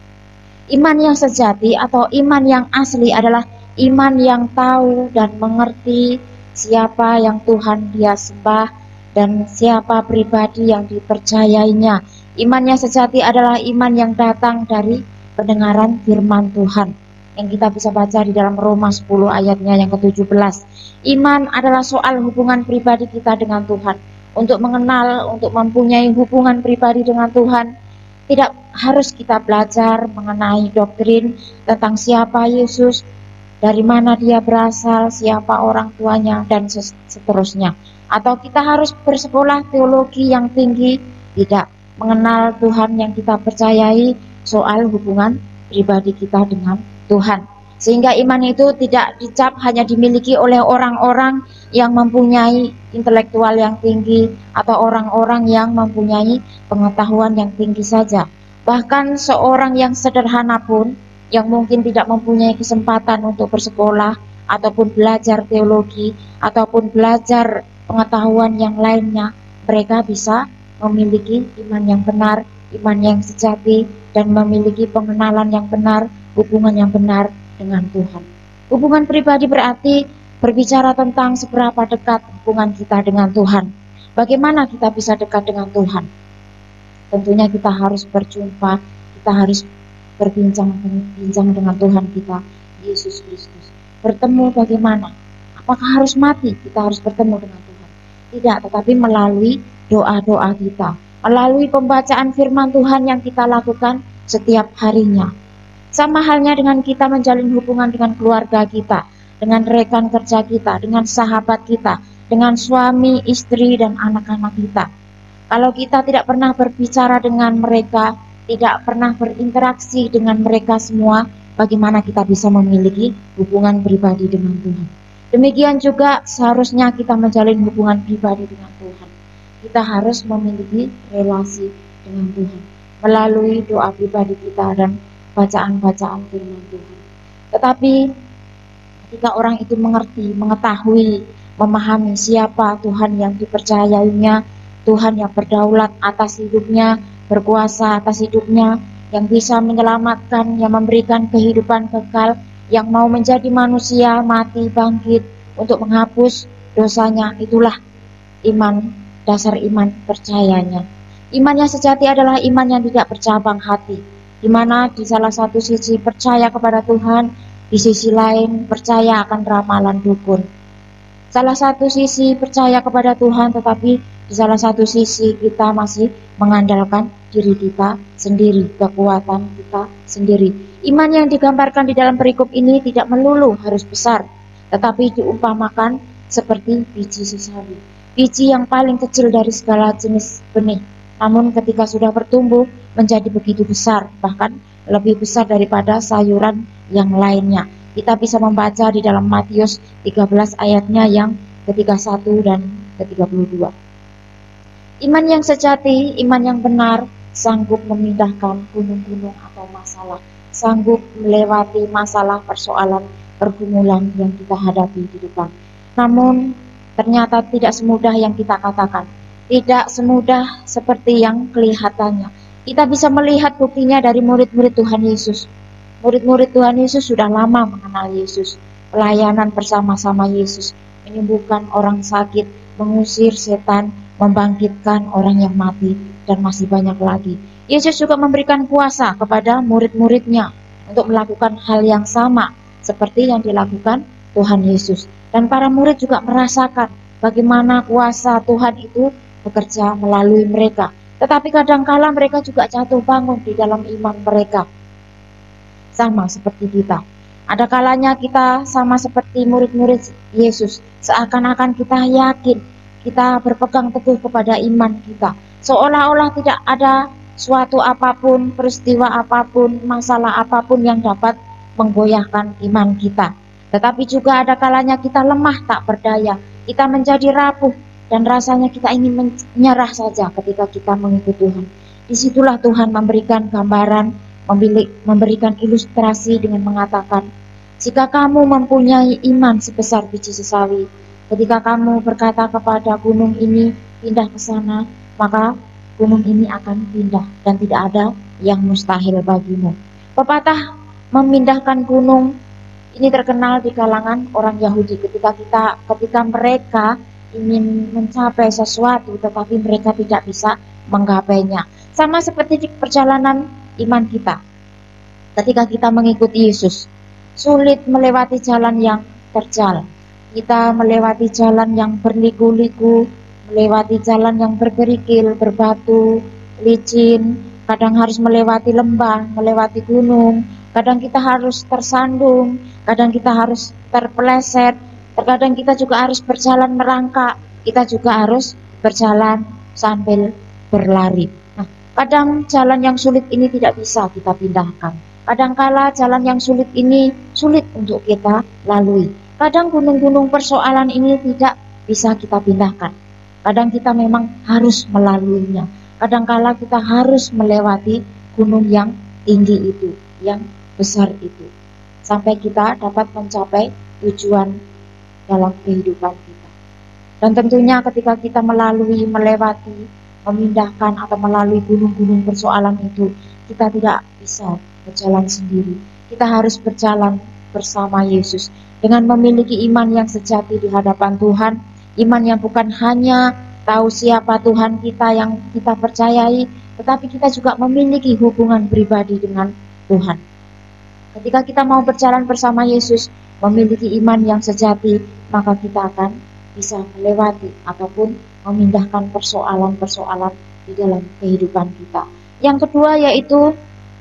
Iman yang sejati atau iman yang asli adalah iman yang tahu dan mengerti siapa yang Tuhan dia sembah dan siapa pribadi yang dipercayainya. Iman yang sejati adalah iman yang datang dari pendengaran firman Tuhan yang kita bisa baca di dalam Roma 10 ayatnya yang ke-17. Iman adalah soal hubungan pribadi kita dengan Tuhan. Untuk mengenal, untuk mempunyai hubungan pribadi dengan Tuhan, tidak harus kita belajar mengenai doktrin tentang siapa Yesus, dari mana dia berasal, siapa orang tuanya, dan seterusnya. Atau kita harus bersekolah teologi yang tinggi, tidak. Mengenal Tuhan yang kita percayai, soal hubungan pribadi kita dengan Tuhan. Sehingga iman itu tidak dicap hanya dimiliki oleh orang-orang yang mempunyai intelektual yang tinggi atau orang-orang yang mempunyai pengetahuan yang tinggi saja. Bahkan seorang yang sederhana pun yang mungkin tidak mempunyai kesempatan untuk bersekolah ataupun belajar teologi ataupun belajar pengetahuan yang lainnya, mereka bisa memiliki iman yang benar, iman yang sejati, dan memiliki pengenalan yang benar, hubungan yang benar dengan Tuhan. Hubungan pribadi berarti berbicara tentang seberapa dekat hubungan kita dengan Tuhan. Bagaimana kita bisa dekat dengan Tuhan? Tentunya kita harus berjumpa, kita harus berbincang dengan Tuhan kita, Yesus Kristus. Bertemu bagaimana? Apakah harus mati kita harus bertemu dengan Tuhan? Tidak, tetapi melalui doa-doa kita, melalui pembacaan firman Tuhan yang kita lakukan setiap harinya. Sama halnya dengan kita menjalin hubungan dengan keluarga kita, dengan rekan kerja kita, dengan sahabat kita, dengan suami, istri, dan anak-anak kita. Kalau kita tidak pernah berbicara dengan mereka, tidak pernah berinteraksi dengan mereka semua, bagaimana kita bisa memiliki hubungan pribadi dengan Tuhan? Demikian juga seharusnya kita menjalin hubungan pribadi dengan Tuhan. Kita harus memiliki relasi dengan Tuhan melalui doa pribadi kita dan bacaan-bacaan firman Tuhan. Tetapi ketika orang itu mengerti, mengetahui, memahami siapa Tuhan yang dipercayainya, Tuhan yang berdaulat atas hidupnya, berkuasa atas hidupnya, yang bisa menyelamatkan, yang memberikan kehidupan kekal, yang mau menjadi manusia, mati, bangkit untuk menghapus dosanya, itulah iman, dasar iman percayanya. Iman yang sejati adalah iman yang tidak bercabang hati, di mana di salah satu sisi percaya kepada Tuhan, di sisi lain percaya akan ramalan dukun. Salah satu sisi percaya kepada Tuhan, tetapi di salah satu sisi kita masih mengandalkan diri kita sendiri, kekuatan kita sendiri. Iman yang digambarkan di dalam perikop ini tidak melulu harus besar, tetapi diumpamakan seperti biji sesawi. Biji yang paling kecil dari segala jenis benih, namun ketika sudah bertumbuh menjadi begitu besar, bahkan lebih besar daripada sayuran yang lainnya. Kita bisa membaca di dalam Matius 13 ayatnya yang ke-31 dan ke-32. Iman yang sejati, iman yang benar, sanggup memindahkan gunung-gunung atau masalah, sanggup melewati masalah, persoalan, pergumulan yang kita hadapi di depan. Namun ternyata tidak semudah yang kita katakan, tidak semudah seperti yang kelihatannya. Kita bisa melihat buktinya dari murid-murid Tuhan Yesus. Murid-murid Tuhan Yesus sudah lama mengenal Yesus, pelayanan bersama-sama Yesus, menyembuhkan orang sakit, mengusir setan, membangkitkan orang yang mati, dan masih banyak lagi. Yesus juga memberikan kuasa kepada murid-muridnya untuk melakukan hal yang sama seperti yang dilakukan Tuhan Yesus. Dan para murid juga merasakan bagaimana kuasa Tuhan itu bekerja melalui mereka. Tetapi kadangkala mereka juga jatuh bangun di dalam iman mereka. Sama seperti kita. Ada kalanya kita sama seperti murid-murid Yesus, seakan-akan kita yakin, kita berpegang teguh kepada iman kita, seolah-olah tidak ada suatu apapun, peristiwa apapun, masalah apapun yang dapat menggoyahkan iman kita. Tetapi juga ada kalanya kita lemah tak berdaya, kita menjadi rapuh, dan rasanya kita ingin menyerah saja ketika kita mengikuti Tuhan. Disitulah Tuhan memberikan gambaran, memberikan ilustrasi dengan mengatakan, jika kamu mempunyai iman sebesar biji sesawi, ketika kamu berkata kepada gunung ini pindah ke sana, maka gunung ini akan pindah dan tidak ada yang mustahil bagimu. Pepatah memindahkan gunung ini terkenal di kalangan orang Yahudi ketika mereka ingin mencapai sesuatu tetapi mereka tidak bisa menggapainya. Sama seperti di perjalanan iman kita. Ketika kita mengikuti Yesus, sulit melewati jalan yang terjal. Kita melewati jalan yang berliku-liku, melewati jalan yang berkerikil, berbatu, licin, kadang harus melewati lembah, melewati gunung, kadang kita harus tersandung, kadang kita harus terpeleset, terkadang kita juga harus berjalan merangkak, kita juga harus berjalan sambil berlari. Nah, kadang jalan yang sulit ini tidak bisa kita pindahkan. Kadangkala jalan yang sulit ini sulit untuk kita lalui. Kadang gunung-gunung persoalan ini tidak bisa kita pindahkan. Kadang kita memang harus melaluinya. Kadangkala kita harus melewati gunung yang tinggi itu, yang besar itu, sampai kita dapat mencapai tujuan dalam kehidupan kita. Dan tentunya ketika kita melewati, memindahkan atau melalui gunung-gunung persoalan itu, kita tidak bisa berjalan sendiri. Kita harus berjalan bersama Yesus dengan memiliki iman yang sejati di hadapan Tuhan, iman yang bukan hanya tahu siapa Tuhan kita yang kita percayai, tetapi kita juga memiliki hubungan pribadi dengan Tuhan. Ketika kita mau berjalan bersama Yesus, memiliki iman yang sejati, maka kita akan bisa melewati ataupun memindahkan persoalan-persoalan di dalam kehidupan kita. Yang kedua yaitu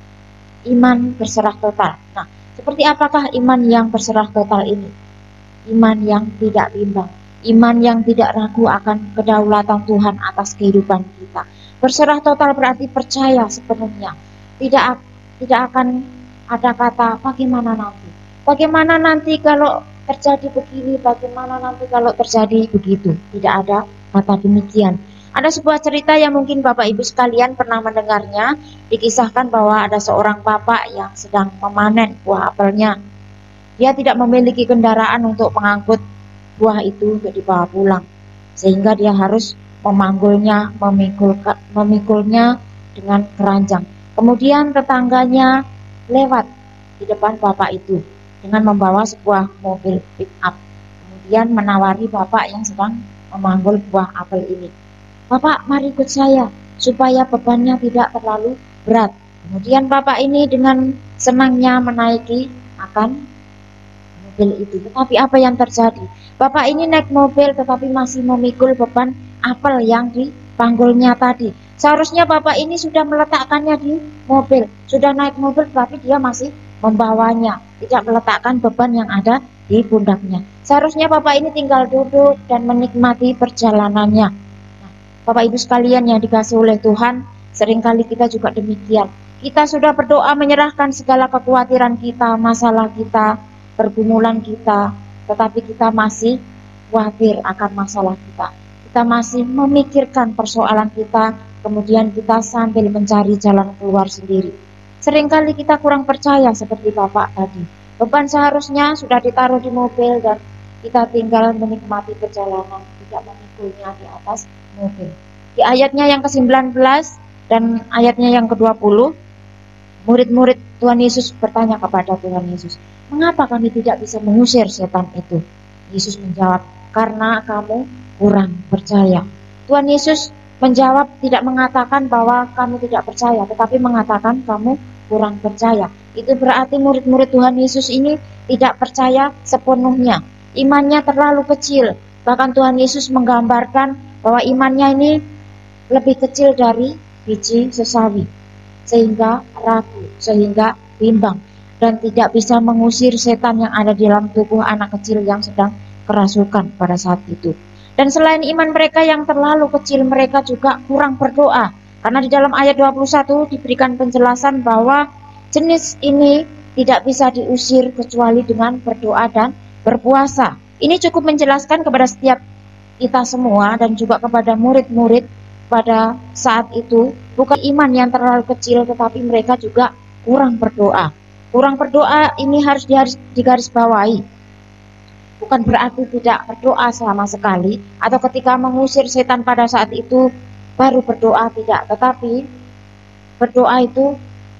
iman berserah total. Nah, seperti apakah iman yang berserah total ini? Iman yang tidak bimbang, iman yang tidak ragu akan kedaulatan Tuhan atas kehidupan kita. Berserah total berarti percaya sepenuhnya. Tidak akan ada kata bagaimana nanti. Bagaimana nanti kalau terjadi begini, bagaimana nanti kalau terjadi begitu. Tidak ada kata demikian. Ada sebuah cerita yang mungkin Bapak Ibu sekalian pernah mendengarnya. Dikisahkan bahwa ada seorang bapak yang sedang memanen buah apelnya. Dia tidak memiliki kendaraan untuk mengangkut buah itu untuk dibawa pulang, sehingga dia harus memanggulnya, memikulnya dengan keranjang. Kemudian tetangganya lewat di depan bapak itu dengan membawa sebuah mobil pick up. Kemudian menawari bapak yang sedang memanggul buah apel ini. Bapak, mari ikut saya supaya bebannya tidak terlalu berat. Kemudian bapak ini dengan senangnya menaiki akan mobil itu. Tetapi apa yang terjadi? Bapak ini naik mobil tetapi masih memikul beban apel yang dipanggulnya tadi. Seharusnya Bapak ini sudah meletakkannya di mobil, sudah naik mobil, tapi dia masih membawanya, tidak meletakkan beban yang ada di pundaknya. Seharusnya Bapak ini tinggal duduk dan menikmati perjalanannya. Nah, Bapak Ibu sekalian yang dikasihi oleh Tuhan, seringkali kita juga demikian. Kita sudah berdoa menyerahkan segala kekhawatiran kita, masalah kita, pergumulan kita, tetapi kita masih khawatir akan masalah kita. Kita masih memikirkan persoalan kita, kemudian kita sambil mencari jalan keluar sendiri. Seringkali kita kurang percaya seperti Bapak tadi. Beban seharusnya sudah ditaruh di mobil dan kita tinggal menikmati perjalanan, tidak memikulnya di atas mobil. Di ayatnya yang ke-19 dan ayatnya yang ke-20, murid-murid Tuhan Yesus bertanya kepada Tuhan Yesus, "Mengapa kami tidak bisa mengusir setan itu?" Yesus menjawab, "Karena kamu kurang percaya." Tuhan Yesus menjawab, tidak mengatakan bahwa kamu tidak percaya, tetapi mengatakan kamu kurang percaya. Itu berarti murid-murid Tuhan Yesus ini tidak percaya sepenuhnya. Imannya terlalu kecil. Bahkan Tuhan Yesus menggambarkan bahwa imannya ini lebih kecil dari biji sesawi, sehingga ragu, sehingga bimbang, dan tidak bisa mengusir setan yang ada di dalam tubuh anak kecil yang sedang kerasukan pada saat itu. Dan selain iman mereka yang terlalu kecil, mereka juga kurang berdoa. Karena di dalam ayat 21 diberikan penjelasan bahwa jenis ini tidak bisa diusir kecuali dengan berdoa dan berpuasa. Ini cukup menjelaskan kepada setiap kita semua dan juga kepada murid-murid pada saat itu, bukan iman yang terlalu kecil, tetapi mereka juga kurang berdoa. Kurang berdoa ini harus digarisbawahi. Bukan berarti tidak berdoa sama sekali, atau ketika mengusir setan pada saat itu baru berdoa, tidak. Tetapi berdoa itu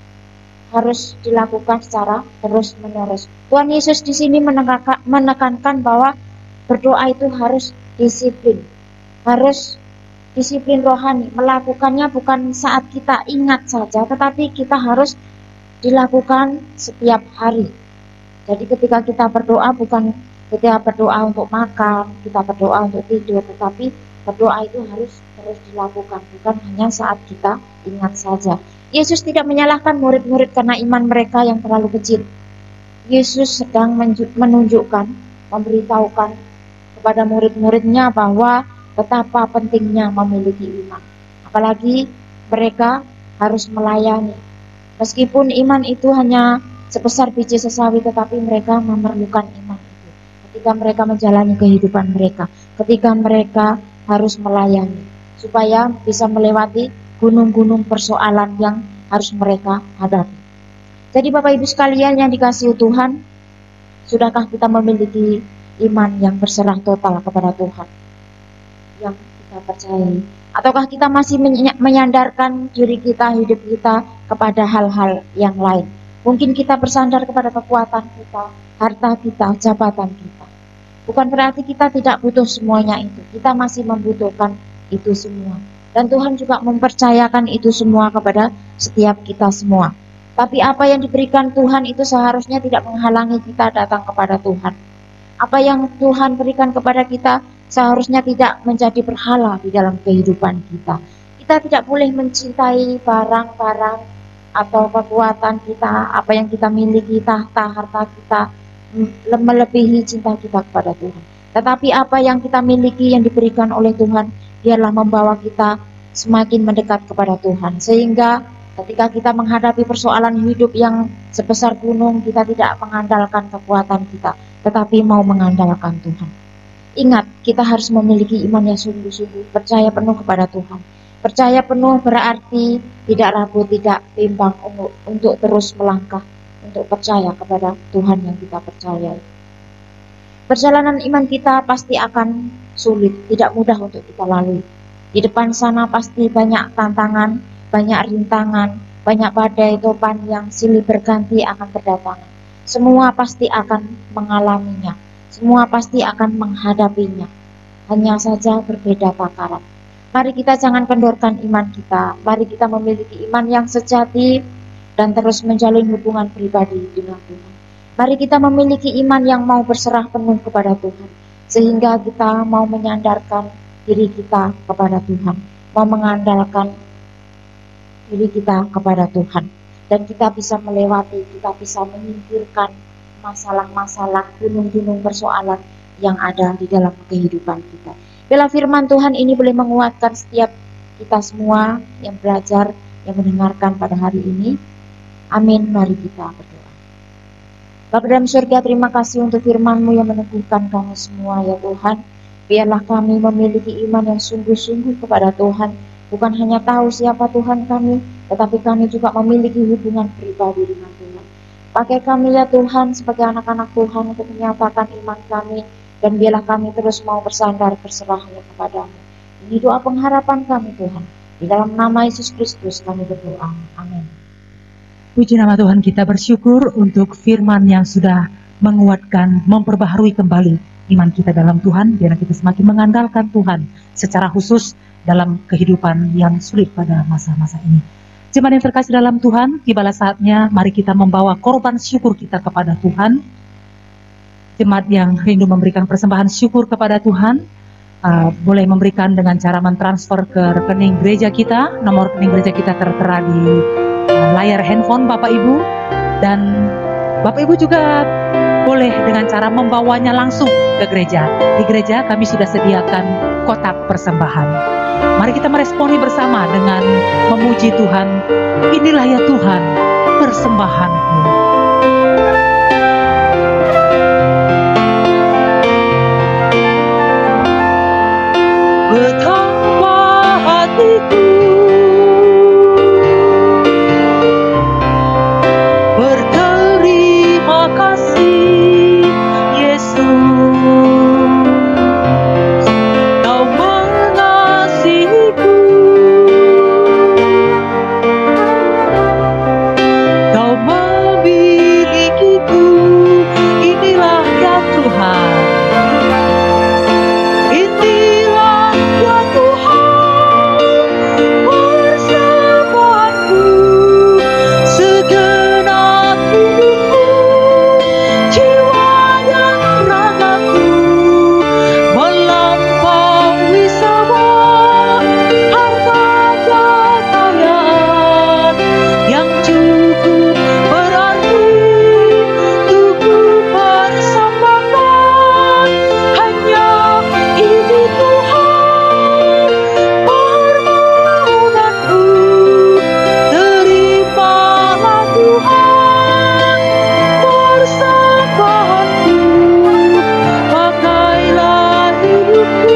harus dilakukan secara terus-menerus. Tuhan Yesus di sini menekankan bahwa berdoa itu harus disiplin, harus disiplin rohani. Melakukannya bukan saat kita ingat saja, tetapi kita harus dilakukan setiap hari. Jadi ketika kita berdoa, bukan kita berdoa untuk makan, kita berdoa untuk tidur, tetapi berdoa itu harus terus dilakukan, bukan hanya saat kita ingat saja. Yesus tidak menyalahkan murid-murid karena iman mereka yang terlalu kecil. Yesus sedang menunjukkan, memberitahukan kepada murid-muridnya bahwa betapa pentingnya memiliki iman. Apalagi mereka harus melayani. Meskipun iman itu hanya sebesar biji sesawi, tetapi mereka memerlukan iman itu. Ketika mereka menjalani kehidupan mereka, ketika mereka harus melayani, supaya bisa melewati gunung-gunung persoalan yang harus mereka hadapi. Jadi Bapak Ibu sekalian yang dikasihi Tuhan, sudahkah kita memiliki iman yang berserah total kepada Tuhan, yang kita percayai? Ataukah kita masih menyandarkan diri kita, hidup kita kepada hal-hal yang lain? Mungkin kita bersandar kepada kekuatan kita, harta kita, jabatan kita. Bukan berarti kita tidak butuh semuanya itu. Kita masih membutuhkan itu semua. Dan Tuhan juga mempercayakan itu semua kepada setiap kita semua. Tapi apa yang diberikan Tuhan itu seharusnya tidak menghalangi kita datang kepada Tuhan. Apa yang Tuhan berikan kepada kita seharusnya tidak menjadi berhala di dalam kehidupan kita. Kita tidak boleh mencintai barang-barang atau kekuatan kita, apa yang kita miliki, tahta, harta kita, melebihi cinta kita kepada Tuhan. Tetapi apa yang kita miliki yang diberikan oleh Tuhan, biarlah membawa kita semakin mendekat kepada Tuhan. Sehingga ketika kita menghadapi persoalan hidup yang sebesar gunung, kita tidak mengandalkan kekuatan kita, tetapi mau mengandalkan Tuhan. Ingat, kita harus memiliki iman yang sungguh-sungguh, percaya penuh kepada Tuhan. Percaya penuh berarti tidak ragu, tidak bimbang untuk terus melangkah, untuk percaya kepada Tuhan yang kita percaya. Perjalanan iman kita pasti akan sulit, tidak mudah untuk kita lalui. Di depan sana pasti banyak tantangan, banyak rintangan, banyak badai topan yang silih berganti akan berdatangan. Semua pasti akan mengalaminya, semua pasti akan menghadapinya. Hanya saja berbeda takaran. Mari kita jangan kendorkan iman kita. Mari kita memiliki iman yang sejati dan terus menjalin hubungan pribadi dengan Tuhan. Mari kita memiliki iman yang mau berserah penuh kepada Tuhan, sehingga kita mau menyandarkan diri kita kepada Tuhan, mau mengandalkan diri kita kepada Tuhan. Dan kita bisa melewati, kita bisa menyingkirkan masalah-masalah, gunung-gunung persoalan yang ada di dalam kehidupan kita. Bila firman Tuhan ini boleh menguatkan setiap kita semua yang belajar, yang mendengarkan pada hari ini. Amin, mari kita berdoa. Bapa dalam surga, terima kasih untuk firman-Mu yang meneguhkan kami semua ya Tuhan. Biarlah kami memiliki iman yang sungguh-sungguh kepada Tuhan. Bukan hanya tahu siapa Tuhan kami, tetapi kami juga memiliki hubungan pribadi dengan Tuhan. Pakai kami ya Tuhan sebagai anak-anak Tuhan untuk menyatakan iman kami, dan biarlah kami terus mau bersandar berserah hanya kepadamu. Ini doa pengharapan kami Tuhan. Di dalam nama Yesus Kristus kami berdoa. Amin.
Puji nama Tuhan, kita bersyukur untuk firman yang sudah menguatkan, memperbaharui kembali iman kita dalam Tuhan, biar kita semakin mengandalkan Tuhan secara khusus dalam kehidupan yang sulit pada masa-masa ini. Jemaat yang terkasih dalam Tuhan, tibalah saatnya mari kita membawa korban syukur kita kepada Tuhan. Jemaat yang rindu memberikan persembahan syukur kepada Tuhan, boleh memberikan dengan cara mentransfer ke rekening gereja kita. Nomor rekening gereja kita tertera di layar handphone Bapak Ibu, dan Bapak Ibu juga boleh dengan cara membawanya langsung ke gereja. Di gereja kami sudah sediakan kotak persembahan. Mari kita meresponi bersama dengan memuji Tuhan. Inilah ya Tuhan, persembahan-Mu.
Betapa hatiku berterima kasih, Yesus. Kau mengasihiku, Kau memilikiku. Inilah ya Tuhan, inilah ya Tuhan, persembahanku. Segenap hidupku, jiwa dan ragaku, melampaui semua harta kekayaan yang cukup berarti untuk ku persembahkan. Hanya ini Tuhan, permohonanku. Terimalah Tuhan persembahanku. Pakailah hidupku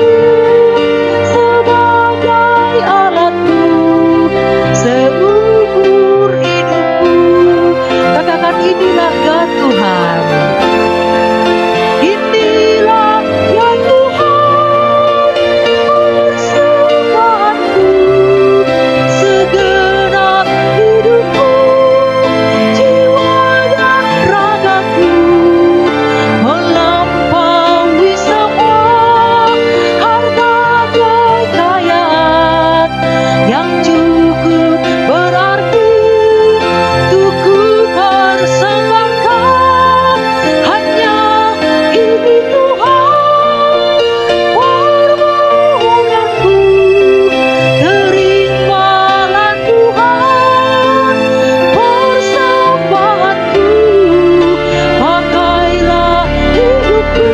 sebagai alatmu seumur hidupku. Katakan, inilah ya Tuhan, inilah ya Tuhan, persembahanku. Segenap hidupku, jiwa dan ragaku, melampaui semua harta kekayaan yang cukup berarti untuk ku persembahkan. Hanya ini Tuhan, permohonanku. Terimalah Tuhan persembahanku. Pakailah hidupku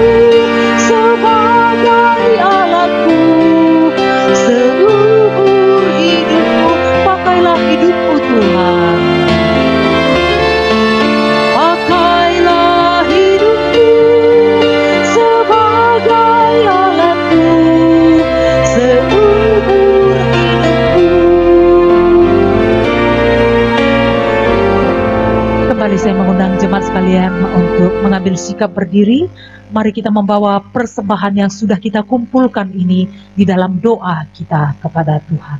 sebagai alatmu seumur hidupku. Pakailah hidupku Tuhan, pakailah hidupku sebagai alatmu seumur hidupku.
Kembali saya mengundang jemaat sekalian untuk mengambil sikap berdiri. Mari kita membawa persembahan yang sudah kita kumpulkan ini di dalam doa kita kepada Tuhan.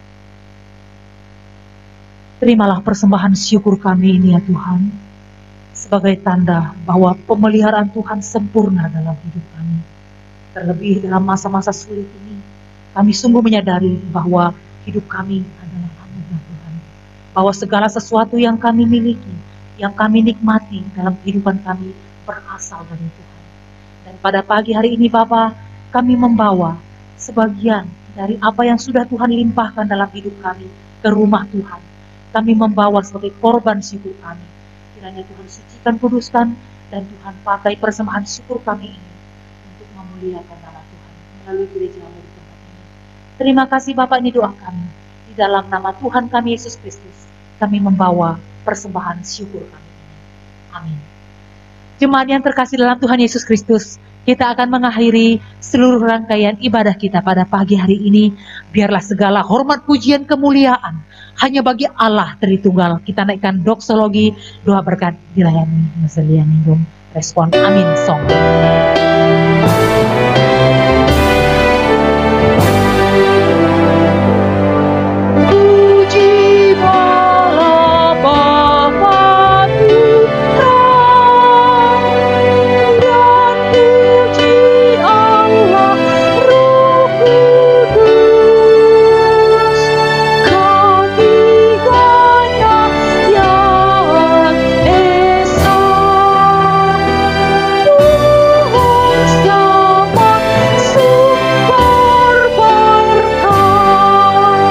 Terimalah persembahan syukur kami ini ya Tuhan, sebagai tanda bahwa pemeliharaan Tuhan sempurna dalam hidup kami. Terlebih dalam masa-masa sulit ini, kami sungguh menyadari bahwa hidup kami adalah anugerah Tuhan. Bahwa segala sesuatu yang kami miliki, yang kami nikmati dalam kehidupan kami berasal dari Tuhan. Dan pada pagi hari ini Bapa, kami membawa sebagian dari apa yang sudah Tuhan limpahkan dalam hidup kami ke rumah Tuhan. Kami membawa sebagai korban syukur kami. Kiranya Tuhan sucikan, kuduskan, dan Tuhan pakai persembahan syukur kami ini untuk memuliakan nama Tuhan melalui gerejamu di tempat ini. Terima kasih Bapak, ini doa kami. Di dalam nama Tuhan kami Yesus Kristus, kami membawa persembahan syukur kami ini. Amin. Jemaat yang terkasih dalam Tuhan Yesus Kristus, kita akan mengakhiri seluruh rangkaian ibadah kita pada pagi hari ini. Biarlah segala hormat, pujian, kemuliaan hanya bagi Allah Tritunggal. Kita naikkan doksologi, doa berkat dilayani Meselianingum. Respon amin song.
Puji bala Bapa Putra dan puji Allah Roh Kudus, ketiganya yang esa. Tuhan sama sumber berkah.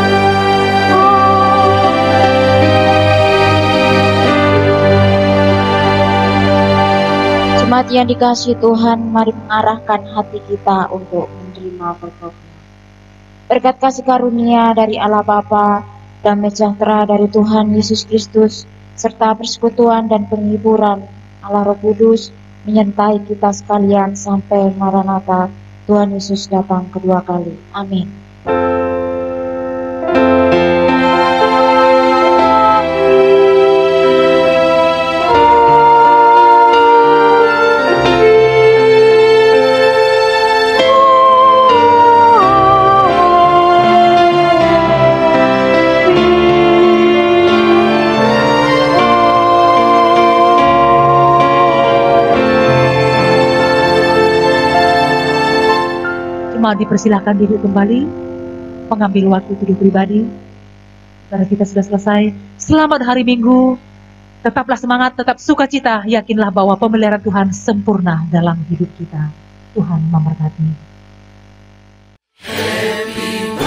Jemaat yang dikasihi Tuhan, mari mengarahkan hati kita untuk menerima berkat-Nya. Berkat kasih karunia dari Allah Bapa, damai sejahtera dari Tuhan Yesus Kristus, serta persekutuan dan penghiburan Allah Roh Kudus menyertai kita sekalian sampai Maranatha, Tuhan Yesus datang kedua kali. Amin.
Jemaat dipersilahkan duduk kembali, mengambil waktu duduk pribadi. Karena kita sudah selesai. Selamat hari Minggu. Tetaplah semangat, tetap sukacita. Yakinlah bahwa pemeliharaan Tuhan sempurna dalam hidup kita. Tuhan memberkati.